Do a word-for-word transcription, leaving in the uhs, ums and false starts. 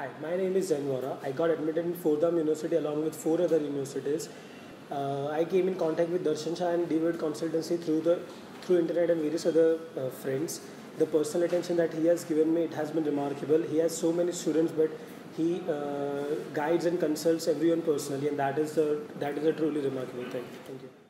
Hi, my name is Zain. I got admitted in Fordham University along with four other universities. Uh, I came in contact with Darshan Shah and D-Vivid Consultancy through the through internet and various other uh, friends. The personal attention that he has given me, it has been remarkable. He has so many students, but he uh, guides and consults everyone personally, and that is the that is a truly remarkable thing. Thank you.